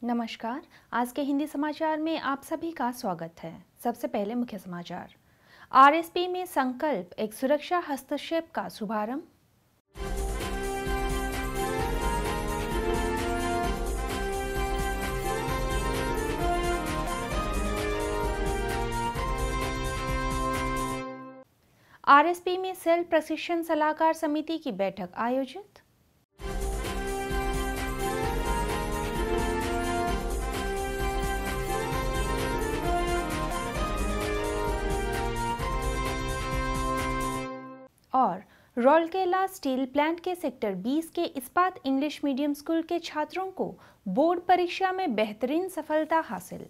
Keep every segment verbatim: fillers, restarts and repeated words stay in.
नमस्कार। आज के हिंदी समाचार में आप सभी का स्वागत है। सबसे पहले मुख्य समाचार। आरएसपी में संकल्प एक सुरक्षा हस्तक्षेप का शुभारंभ। आरएसपी में सेल प्रशिक्षण सलाहकार समिति की बैठक आयोजित। और रौलकेला स्टील प्लांट के सेक्टर बीस के इस्पात इंग्लिश मीडियम स्कूल के छात्रों को बोर्ड परीक्षा में बेहतरीन सफलता हासिल।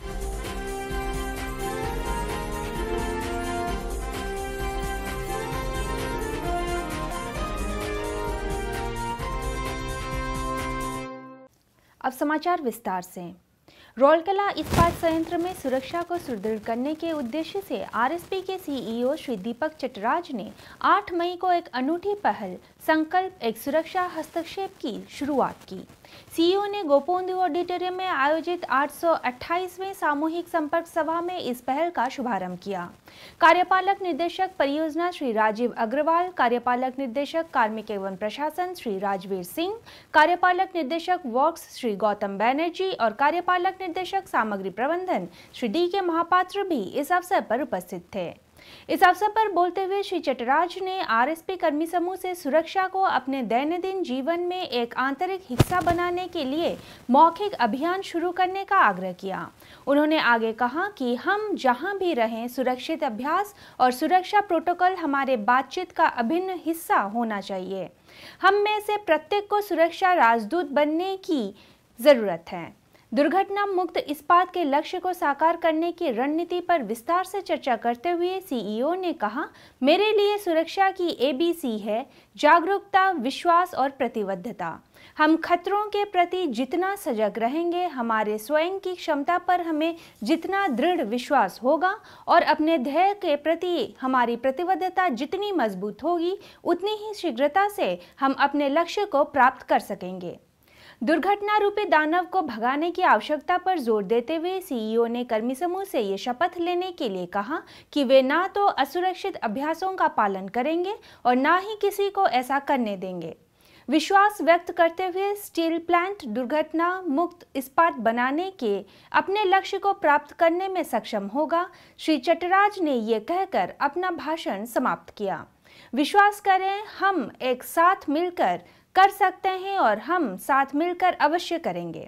अब समाचार विस्तार से। रौलकेला इस्पात संयंत्र में सुरक्षा को सुदृढ़ करने के उद्देश्य से आरएसपी के सीईओ श्री दीपक चटराज ने आठ मई को एक अनूठी पहल संकल्प एक सुरक्षा हस्तक्षेप की शुरुआत की। सीईओ ने गोपोंदू ऑडिटोरियम में आयोजित आठ सौ अट्ठाईसवें सामूहिक संपर्क सभा में इस पहल का शुभारंभ किया। कार्यपालक निर्देशक परियोजना श्री राजीव अग्रवाल, कार्यपालक निर्देशक कार्मिक एवं प्रशासन श्री राजवीर सिंह, कार्यपालक निर्देशक वर्क्स श्री गौतम बैनर्जी और कार्यपालक निर्देशक सामग्री प्रबंधन श्री डी के महापात्र भी इस अवसर पर उपस्थित थे। इस अवसर पर बोलते हुए श्री चटराज ने आरएसपी कर्मी समूह से सुरक्षा को अपने दैनंदिन जीवन में एक आंतरिक हिस्सा बनाने के लिए मौखिक अभियान शुरू करने का आग्रह किया। उन्होंने आगे कहा कि हम जहां भी रहें, सुरक्षित अभ्यास और सुरक्षा प्रोटोकॉल हमारे बातचीत का अभिन्न हिस्सा होना चाहिए। हम में से प्रत्येक को सुरक्षा राजदूत बनने की जरूरत है। दुर्घटना मुक्त इस्पात के लक्ष्य को साकार करने की रणनीति पर विस्तार से चर्चा करते हुए सीईओ ने कहा, मेरे लिए सुरक्षा की एबीसी है जागरूकता, विश्वास और प्रतिबद्धता। हम खतरों के प्रति जितना सजग रहेंगे, हमारे स्वयं की क्षमता पर हमें जितना दृढ़ विश्वास होगा और अपने ध्येय के प्रति हमारी प्रतिबद्धता जितनी मजबूत होगी, उतनी ही शीघ्रता से हम अपने लक्ष्य को प्राप्त कर सकेंगे। दुर्घटना रूपी दानव को भगाने की आवश्यकता पर जोर देते हुए सीईओ ने कर्मी समूह से ये शपथ लेने के लिए कहा कि वे ना तो असुरक्षित अभ्यासों का पालन करेंगे और ना ही किसी को ऐसा करने देंगे। विश्वास व्यक्त करते हुए स्टील प्लांट दुर्घटना मुक्त इस्पात बनाने के अपने लक्ष्य को प्राप्त करने में सक्षम होगा, श्री चटराज ने ये कहकर अपना भाषण समाप्त किया। विश्वास करें, हम एक साथ मिलकर कर सकते हैं और हम साथ मिलकर अवश्य करेंगे।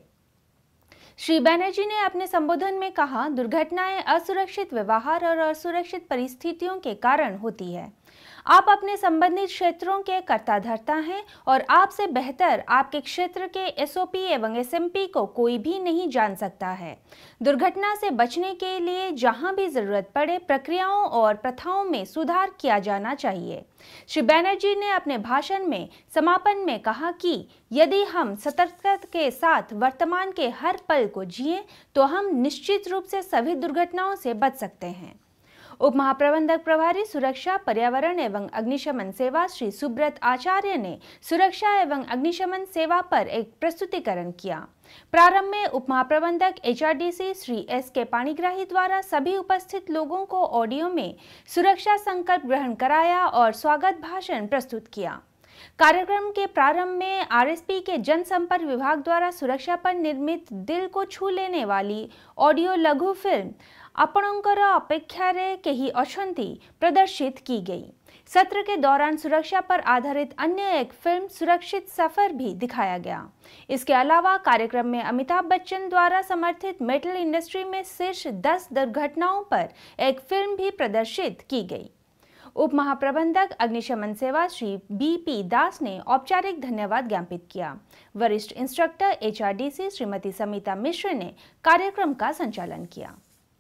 श्री बैनर्जी ने अपने संबोधन में कहा, दुर्घटनाएं असुरक्षित व्यवहार और असुरक्षित परिस्थितियों के कारण होती है। आप अपने संबंधित क्षेत्रों के कर्ता धर्ता हैं और आपसे बेहतर आपके क्षेत्र के एसओपी एवं एसएमपी को कोई भी नहीं जान सकता है। दुर्घटना से बचने के लिए जहां भी जरूरत पड़े, प्रक्रियाओं और प्रथाओं में सुधार किया जाना चाहिए। श्री बैनर्जी ने अपने भाषण में समापन में कहा कि यदि हम सतर्कता के साथ वर्तमान के हर पल को जिए तो हम निश्चित रूप से सभी दुर्घटनाओं से बच सकते हैं। उप महाप्रबंधक प्रभारी सुरक्षा, पर्यावरण एवं अग्निशमन सेवा श्री सुब्रत आचार्य ने सुरक्षा एवं अग्निशमन सेवा पर एक प्रस्तुतिकरण किया। प्रारंभ में उप महाप्रबंधक HRDC Shri S K Panigrahi द्वारा सभी उपस्थित लोगों को ऑडियो में सुरक्षा संकल्प ग्रहण कराया और स्वागत भाषण प्रस्तुत किया। कार्यक्रम के प्रारंभ में आरएसपी के जनसंपर्क विभाग द्वारा सुरक्षा पर निर्मित दिल को छू लेने वाली ऑडियो लघु फिल्म आपणकर अपेक्षारे केही अछंती प्रदर्शित की गई। सत्र के दौरान सुरक्षा पर आधारित अन्य एक फिल्म सुरक्षित सफर भी दिखाया गया। इसके अलावा कार्यक्रम में अमिताभ बच्चन द्वारा समर्थित मेटल इंडस्ट्री में शीर्ष दस दुर्घटनाओं पर एक फिल्म भी प्रदर्शित की गई। उप महाप्रबंधक अग्निशमन सेवा श्री बी पी दास ने औपचारिक धन्यवाद ज्ञापित किया। वरिष्ठ इंस्ट्रक्टर एचआरडीसी श्रीमती समिता मिश्र ने कार्यक्रम का संचालन किया।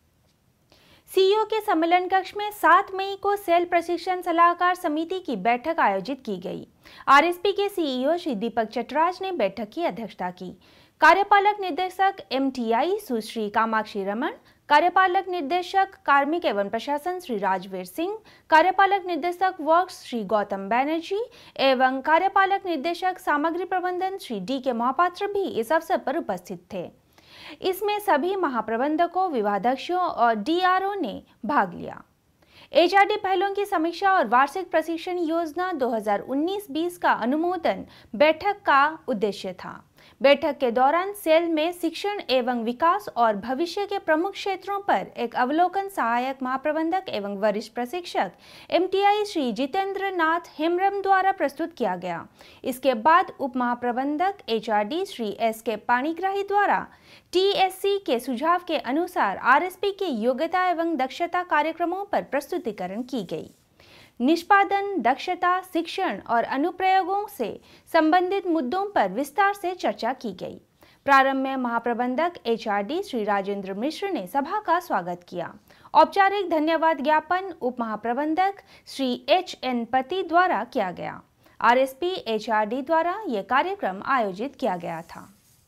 सीईओ के सम्मेलन कक्ष में सात मई को सेल प्रशिक्षण सलाहकार समिति की बैठक आयोजित की गई। आरएसपी के सीईओ श्री दीपक चटराज ने बैठक की अध्यक्षता की। कार्यपालक निर्देशक एमटीआई सुश्री कामाक्षी रमन, कार्यपालक निर्देशक कार्मिक एवं प्रशासन श्री राजवीर सिंह, कार्यपालक निर्देशक वर्क्स श्री गौतम बैनर्जी एवं कार्यपालक निर्देशक सामग्री प्रबंधन श्री डी के महापात्र भी इस अवसर पर उपस्थित थे। इसमें सभी महाप्रबंधकों, विभागाध्यक्षों और डी आर ओ ने भाग लिया। एच आर डी पहलों की समीक्षा और वार्षिक प्रशिक्षण योजना दो हज़ार उन्नीस बीस का अनुमोदन बैठक का उद्देश्य था। बैठक के दौरान सेल में शिक्षण एवं विकास और भविष्य के प्रमुख क्षेत्रों पर एक अवलोकन सहायक महाप्रबंधक एवं वरिष्ठ प्रशिक्षक M T I Shri Jitendra Nath Hembram द्वारा प्रस्तुत किया गया। इसके बाद उप महाप्रबंधक H R D Shri S K Panigrahi द्वारा टी एस सी के सुझाव के अनुसार आर एस पी के योग्यता एवं दक्षता कार्यक्रमों पर प्रस्तुतिकरण की गई। निष्पादन, दक्षता, शिक्षण और अनुप्रयोगों से संबंधित मुद्दों पर विस्तार से चर्चा की गई। प्रारंभ में महाप्रबंधक H R D Shri Rajendra Mishra ने सभा का स्वागत किया। औपचारिक धन्यवाद ज्ञापन उप महाप्रबंधक श्री एच एन पति द्वारा किया गया। R S P H R D द्वारा यह कार्यक्रम आयोजित किया गया था।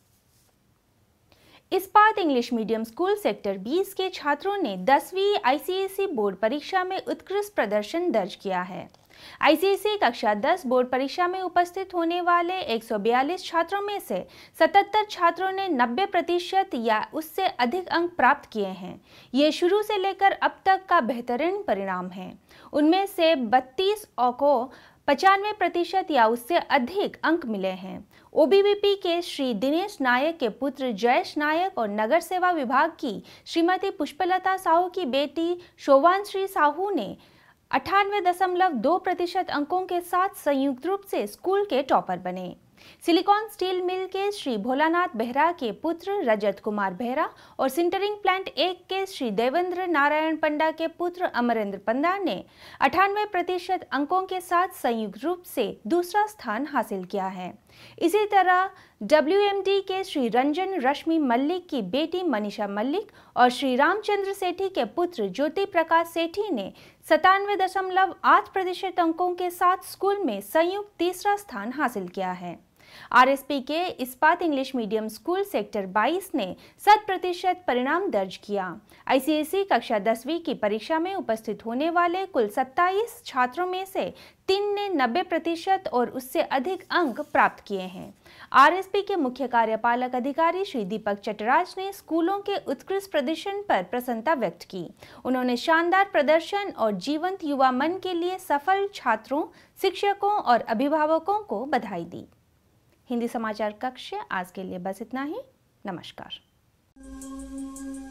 इस्पात इंग्लिश मीडियम स्कूल सेक्टर बीस के छात्रों ने दसवीं आई सी एस ई बोर्ड परीक्षा में उत्कृष्ट प्रदर्शन दर्ज किया है। आई सी एस ई कक्षा दस बोर्ड परीक्षा में उपस्थित होने वाले एक सौ बयालीस छात्रों में से सतहत्तर छात्रों ने नब्बे प्रतिशत या उससे अधिक अंक प्राप्त किए हैं। ये शुरू से लेकर अब तक का बेहतरीन परिणाम है। उनमें से बत्तीस को पचानवे प्रतिशत या उससे अधिक अंक मिले हैं। ओ बी वी पी के श्री दिनेश नायक के पुत्र जयेश नायक और नगर सेवा विभाग की श्रीमती पुष्पलता साहू की बेटी शोभानश्री साहू ने अठानवे दशमलव दो प्रतिशत अंकों के साथ संयुक्त रूप से स्कूल के टॉपर बने। सिलिकॉन स्टील मिल के श्री भोलानाथ बेहरा के पुत्र रजत कुमार बेहरा और सिंटरिंग प्लांट एक के श्री देवेंद्र नारायण पंडा के पुत्र अमरेंद्र पंडा ने अठानवे प्रतिशत अंकों के साथ संयुक्त रूप से दूसरा स्थान हासिल किया है। इसी तरह डब्ल्यू एम डी के श्री रंजन रश्मि मल्लिक की बेटी मनीषा मल्लिक और श्री रामचंद्र सेठी के पुत्र ज्योति प्रकाश सेठी ने सतानवे दशमलव आठ प्रतिशत अंकों के साथ स्कूल में संयुक्त तीसरा स्थान हासिल किया है। आर एस पी के इस्पात इंग्लिश मीडियम स्कूल सेक्टर बाईस ने शत प्रतिशत परिणाम दर्ज किया। आई सी एस ई कक्षा दसवीं की परीक्षा में उपस्थित होने वाले कुल सत्ताईस छात्रों में से तीन ने नब्बे प्रतिशत और उससे अधिक अंक प्राप्त किए हैं। आर एस पी के मुख्य कार्यपालक अधिकारी श्री दीपक चटराज ने स्कूलों के उत्कृष्ट प्रदर्शन पर प्रसन्नता व्यक्त की। उन्होंने शानदार प्रदर्शन और जीवंत युवा मन के लिए सफल छात्रों, शिक्षकों और अभिभावकों को बधाई दी। हिंदी समाचार कक्ष आज के लिए बस इतना ही। नमस्कार।